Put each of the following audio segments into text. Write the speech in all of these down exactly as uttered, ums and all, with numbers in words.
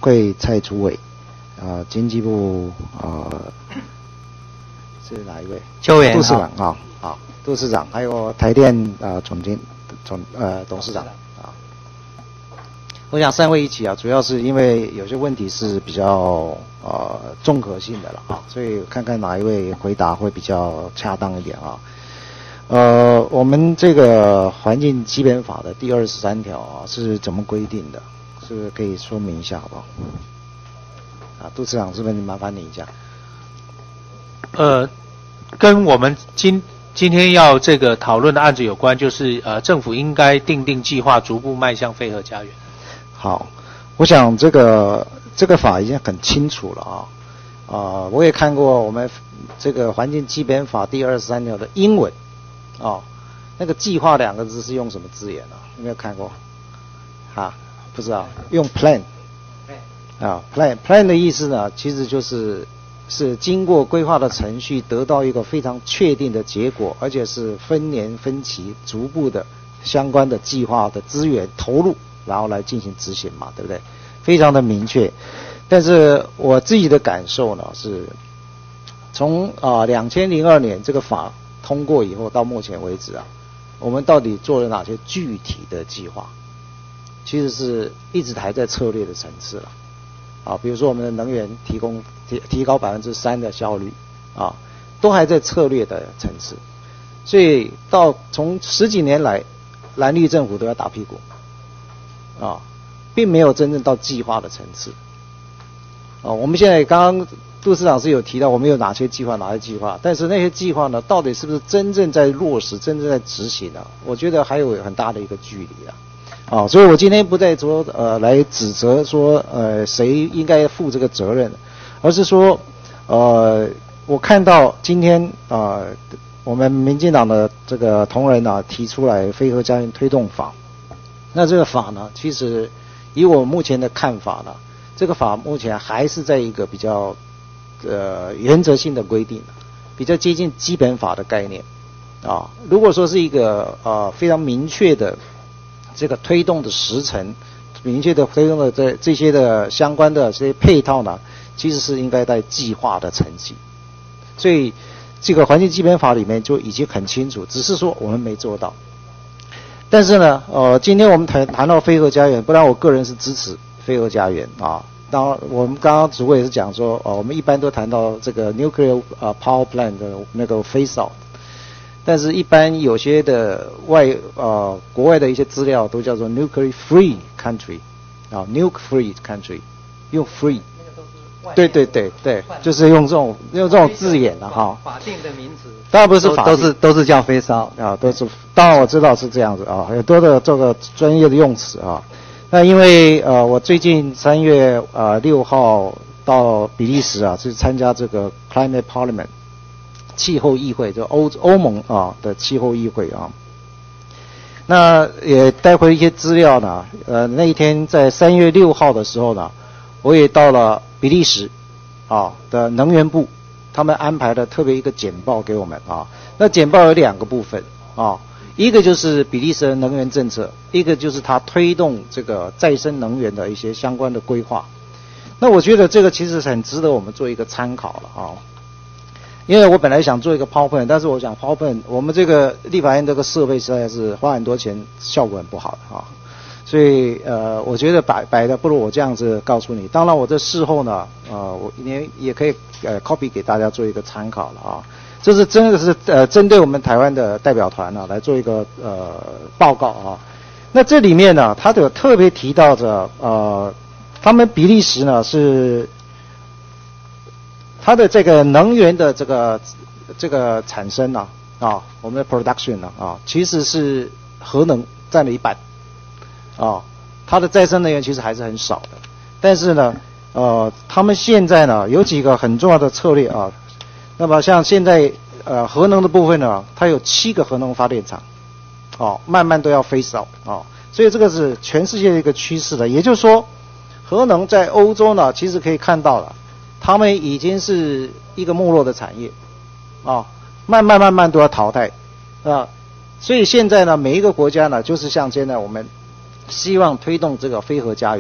会蔡楚伟，啊、呃，经济部啊、呃、是哪一位？ 邱元杜市长啊，啊，杜市长，还有台电啊、呃、总经总呃董事长啊。我想三位一起啊，主要是因为有些问题是比较呃综合性的了啊，所以看看哪一位回答会比较恰当一点啊。呃，我们这个环境基本法的第二十三条啊是怎么规定的？是不是可以说明一下好不好？啊，杜市长，是不是麻烦你一下？ 呃，跟我们今今天要这个讨论的案子有关，就是呃，政府应该订定计划，逐步迈向非核家园。 好，我想这个这个法已经很清楚了啊。啊、呃，我也看过我们这个环境基本法第二十三条的英文。哦，那个计划两个字是用什么字眼啊？有没有看过？啊，不知道，用 plan。啊 ，plan plan 的意思呢，其实就是是经过规划的程序，得到一个非常确定的结果，而且是分年分期、逐步的相关的计划的资源投入，然后来进行执行嘛，对不对？非常的明确。但是我自己的感受呢，是从啊两千零二年这个法通过以后到目前为止啊，我们到底做了哪些具体的计划？其实是一直还在策略的层次了。啊，比如说我们的能源提供提提高百分之三的效率，啊，都还在策略的层次。所以到从十几年来，蓝绿政府都要打屁股，啊，并没有真正到计划的层次。啊，我们现在刚刚杜市长是有提到我们有哪些计划，哪些计划，但是那些计划呢，到底是不是真正在落实，真正在执行呢？我觉得还有很大的一个距离啊。啊，所以我今天不再说呃来指责说呃谁应该负这个责任，而是说呃我看到今天啊、呃、我们民进党的这个同仁啊提出来非核家园推动法，那这个法呢，其实以我目前的看法呢，这个法目前还是在一个比较呃原则性的规定，比较接近基本法的概念啊。如果说是一个呃非常明确的这个推动的时程，明确的推动的这这些的相关的这些配套呢，其实是应该在计划的层级。所以这个环境基本法里面就已经很清楚，只是说我们没做到。但是呢，呃，今天我们谈谈到非核家园，不然我个人是支持非核家园啊。当然，我们刚刚主委也是讲说，呃，我们一般都谈到这个 nuclear 呃 power plant 的那个 phase out。但是，一般有些的外呃国外的一些资料都叫做 nuclear free country， 啊 nuke free country， 用 free， 那个都是外， 对对对对，就是用这种用这种字眼的哈。 法定的名词， 当然不是法定， 都是都是叫飞烧啊，都是当然我知道是这样子啊，很多的这个专业的用词啊。那因为呃我最近三月呃六号到比利时啊，去参加这个 Climate Parliament。气候议会，就欧欧盟啊的气候议会啊，那也带回一些资料呢。呃，那一天在三月六号的时候呢，我也到了比利时啊的能源部，他们安排了特别一个简报给我们啊。那简报有两个部分啊，一个就是比利时的能源政策，一个就是它推动这个再生能源的一些相关的规划。那我觉得这个其实很值得我们做一个参考了啊。因为我本来想做一个 PowerPoint， 但是我想 PowerPoint 我们这个立法院这个设备实在是花很多钱，效果很不好的啊，所以呃，我觉得摆摆的不如我这样子告诉你。当然，我这事后呢，呃，我也也可以呃 copy 给大家做一个参考了啊。这是真的是呃针对我们台湾的代表团呢、啊、来做一个呃报告啊。那这里面呢，他有特别提到着呃，他们比利时呢是。它的这个能源的这个这个产生呢、啊，啊，我们的 production 呢、啊，啊，其实是核能占了一半，啊，它的再生能源其实还是很少的。但是呢，呃，他们现在呢有几个很重要的策略啊。那么像现在呃核能的部分呢，它有七个核能发电厂，哦、啊，慢慢都要 phase out 啊，所以这个是全世界的一个趋势的。也就是说，核能在欧洲呢，其实可以看到了。他们已经是一个没落的产业，啊，慢慢慢慢都要淘汰，啊，所以现在呢，每一个国家呢，就是像现在我们希望推动这个非核家园，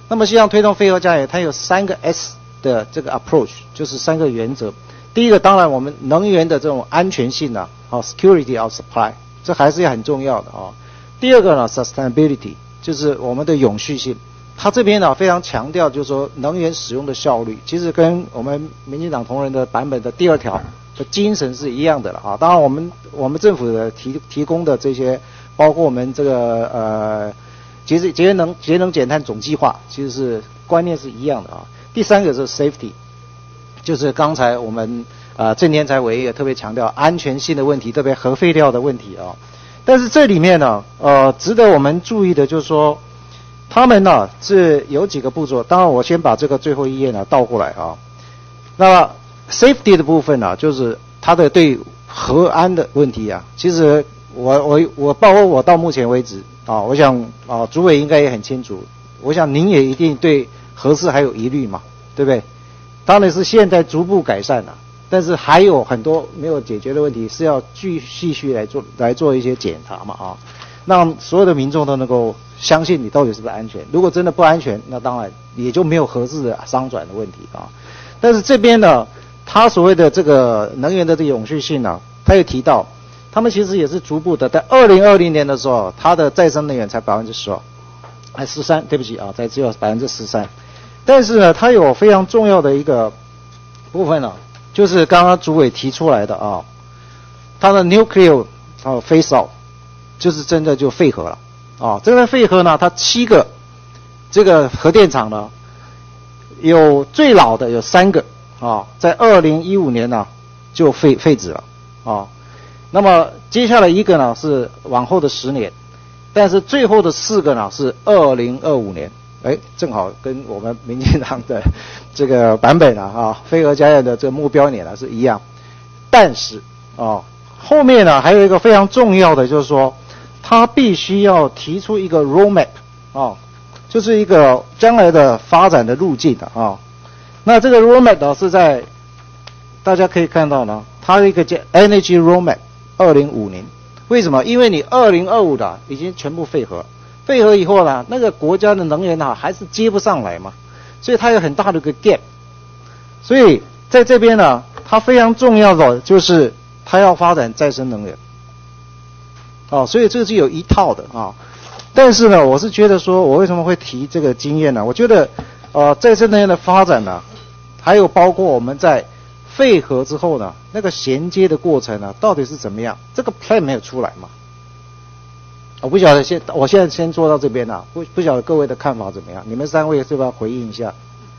那么，实际上推动非核家园，它有三个 S 的这个 approach， 就是三个原则。第一个，当然我们能源的这种安全性啊，啊 security of supply， 这还是很重要的啊。第二个呢 ，sustainability， 就是我们的永续性。它这边呢非常强调，就是说能源使用的效率，其实跟我们民进党同仁的版本的第二条的精神是一样的了啊。当然，我们我们政府的提提供的这些，包括我们这个呃节节节能节能减碳总计划，其实是观念是一样的啊。第三个是 safety， 就是刚才我们呃郑天才委员也特别强调安全性的问题，特别核废料的问题啊。但是这里面呢，呃，值得我们注意的就是说。他们呢是有几个步骤，当然我先把这个最后一页呢倒过来啊。那 safety 的部分呢，就是它的对核安的问题啊。其实我我我包括我到目前为止啊，我想啊，主委应该也很清楚，我想您也一定对核四还有疑虑嘛，对不对？当然是现在逐步改善了，但是还有很多没有解决的问题，是要继续续来做来做一些检查嘛啊，让所有的民众都能够。相信你到底是不是安全？如果真的不安全，那当然也就没有核四的商转的问题啊。但是这边呢，他所谓的这个能源的这个永续性呢，他也提到，他们其实也是逐步的，在二零二零年的时候，它的再生能源才百分之十二，还十三，对不起啊，才只有百分之十三。但是呢，它有非常重要的一个部分呢，就是刚刚主委提出来的啊，它的 nuclear 啊 phase out， 就是真的就废核了。啊，这个废核呢，它七个这个核电厂呢，有最老的有三个啊，在二零一五年呢就废废止了啊。那么接下来一个呢是往后的十年，但是最后的四个呢是二零二五年，哎，正好跟我们民进党的这个版本啊啊，非核家园的这个目标年呢是一样。但是啊，后面呢还有一个非常重要的就是说。他必须要提出一个 roadmap 啊，就是一个将来的发展的路径的啊。那这个 roadmap 呢是在大家可以看到呢，它一个叫 energy roadmap 二零五零。为什么？因为你二零二五的已经全部废核，废核以后呢，那个国家的能源啊还是接不上来嘛，所以它有很大的一个 gap。所以在这边呢，它非常重要的就是它要发展再生能源。哦，所以这个是有一套的啊，但是呢，我是觉得说，我为什么会提这个经验呢？我觉得，呃，再生能源的发展呢，还有包括我们在废核之后呢，那个衔接的过程呢，到底是怎么样？这个 plan 没有出来嘛？我不晓得先，我现在先做到这边啊，不不晓得各位的看法怎么样？你们三位是不是要回应一下？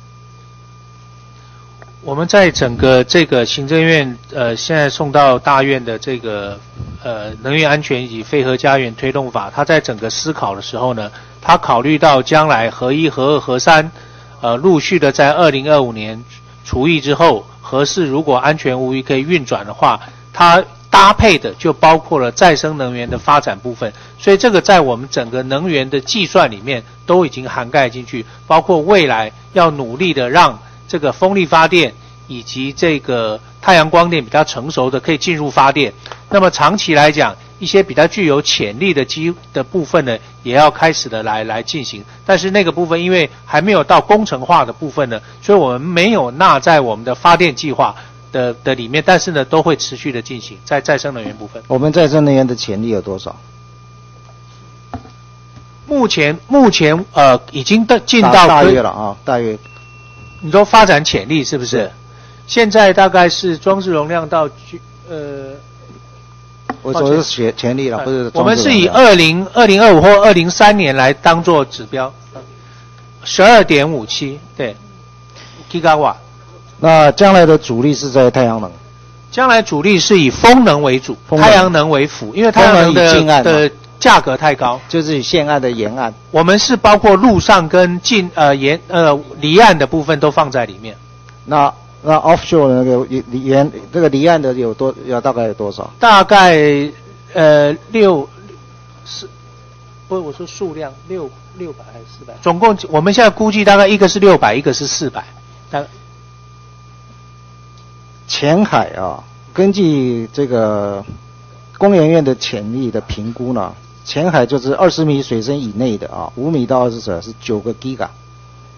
我们在整个这个行政院呃现在送到大院的这个呃能源安全以及非核家园推动法，它在整个思考的时候呢，它考虑到将来核一、核二、核三呃陆续的在二零二五年除役之后，核四如果安全无虞可以运转的话，它搭配的就包括了再生能源的发展部分，所以这个在我们整个能源的计算里面都已经涵盖进去，包括未来要努力的让这个风力发电以及这个太阳光电比较成熟的可以进入发电。那么长期来讲，一些比较具有潜力的机的部分呢，也要开始的来来进行。但是那个部分因为还没有到工程化的部分呢，所以我们没有纳在我们的发电计划的的里面，但是呢都会持续的进行在再生能源部分。 我们再生能源的潜力有多少？ 目前目前呃已经的进到大约了啊，大约。 你说发展潜力是不是？现在大概是装置容量到呃， 我说的是潜力了，不是。 我们是以二零二零二五或二零三年来当做指标，十二点五七对 ，gigawatt。 那将来的主力是在太阳能。 将来主力是以风能为主，太阳能为辅，因为太阳能的的价格太高， 就是以现岸的沿岸。 我们是包括陆上跟近呃沿呃离岸的部分都放在里面。 那那 offshore 那个离沿这个离岸的有多要大概有多少？ 大概呃六是，不是我说数量六六百还是四百？总共我们现在估计大概一个是六百，一个是四百。大概前海啊，根据这个工研院的潜力的评估呢，前海就是二十米水深以内的啊，五米到二十尺是九个 Giga，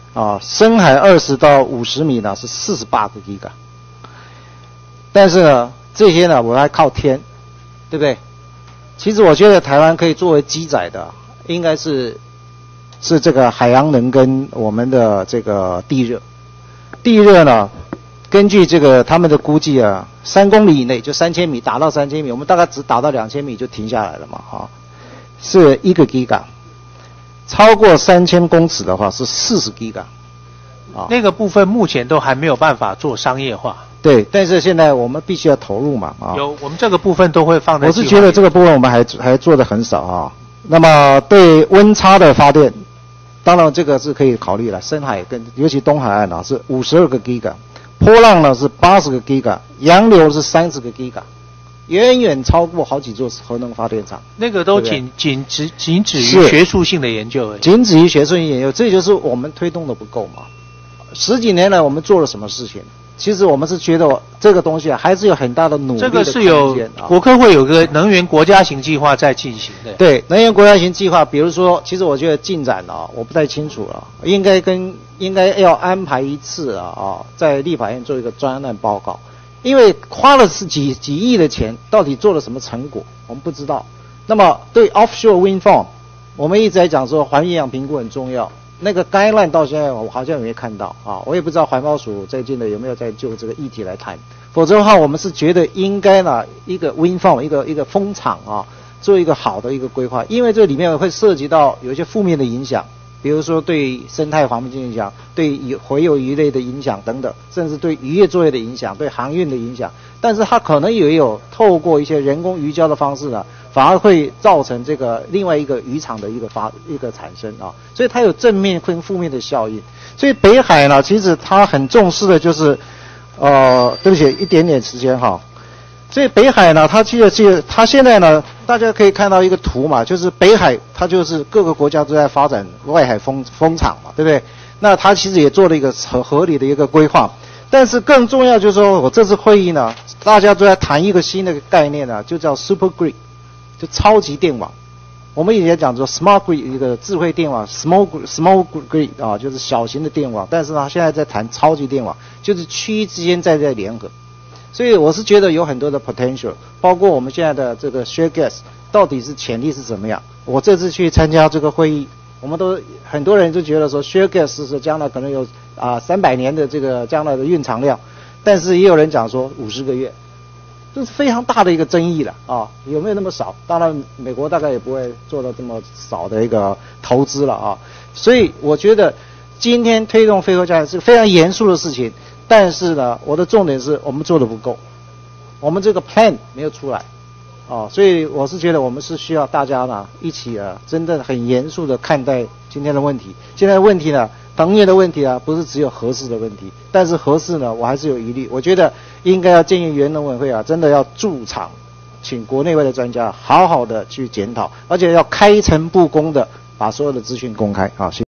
啊，深海二十到五十米呢是四十八个 Giga。但是呢，这些呢我还靠天，对不对？其实我觉得台湾可以作为基载的，应该是是这个海洋能跟我们的这个地热。地热呢，根据这个他们的估计啊，三公里以内就三千米打到三千米，我们大概只打到两千米就停下来了嘛，哈、啊，是一个 Giga。超过三千公尺的话是四十 Giga。啊， 那个部分目前都还没有办法做商业化。 对，但是现在我们必须要投入嘛，啊， 有我们这个部分都会放在。 我是觉得这个部分我们还还做的很少啊。那么对温差的发电，当然这个是可以考虑了。深海跟尤其东海岸啊是五十二个 Giga， 波浪呢是八十个 Giga， 洋流是三十个 Giga， 远远超过好几座核能发电厂。 那个都仅仅只仅止于学术性的研究而已。 仅止于学术性研究，这就是我们推动的不够嘛。十几年来我们做了什么事情？其实我们是觉得这个东西啊，还是有很大的努力的空间。 这个是有国科会有个能源国家型计划在进行的。 对，能源国家型计划，比如说，其实我觉得进展啊，我不太清楚了，应该跟应该要安排一次啊啊，在立法院做一个专案报告，因为花了是几几亿的钱，到底做了什么成果，我们不知道。那么对 offshore wind farm， 我们一直在讲说环境影响评估很重要。那个概念到现在我好像也没看到啊，我也不知道环保署最近的有没有在就这个议题来谈。否则的话，我们是觉得应该呢一个 wind farm 一个一个风场啊，做一个好的一个规划，因为这里面会涉及到有一些负面的影响，比如说对生态环境影响、对洄游鱼类的影响等等，甚至对渔业作业的影响、对航运的影响。但是它可能也有透过一些人工鱼礁的方式呢，反而会造成这个另外一个渔场的一个发一个产生啊，所以它有正面跟负面的效应。所以北海呢，其实它很重视的就是，呃，对不起，一点点时间哈。所以北海呢，它其实是它现在呢，大家可以看到一个图嘛，就是北海它就是各个国家都在发展外海风风场嘛，对不对？那它其实也做了一个合合理的一个规划。但是更重要就是说，我这次会议呢，大家都在谈一个新的概念呢，就叫 super grid， 就超级电网。我们以前讲说 smart grid 一个智慧电网 ，small small grid 啊，就是小型的电网。但是呢，现在在谈超级电网，就是区域之间在在联合。所以我是觉得有很多的 potential， 包括我们现在的这个 share gas 到底是潜力是怎么样。我这次去参加这个会议，我们都很多人就觉得说 share gas 是将来可能有啊三百年的这个将来的蕴藏量，但是也有人讲说五十个月，这是非常大的一个争议了啊，有没有那么少？当然美国大概也不会做到这么少的一个投资了啊，所以我觉得今天推动非核家园是非常严肃的事情。但是呢，我的重点是我们做的不够，我们这个 plan 没有出来，哦，所以我是觉得我们是需要大家呢一起啊，真的很严肃的看待今天的问题。现在的问题呢，能源的问题啊，不是只有核四的问题，但是核四呢，我还是有疑虑。我觉得应该要建议原农委会啊，真的要驻场，请国内外的专家好好的去检讨，而且要开诚布公的把所有的资讯公开啊。谢谢。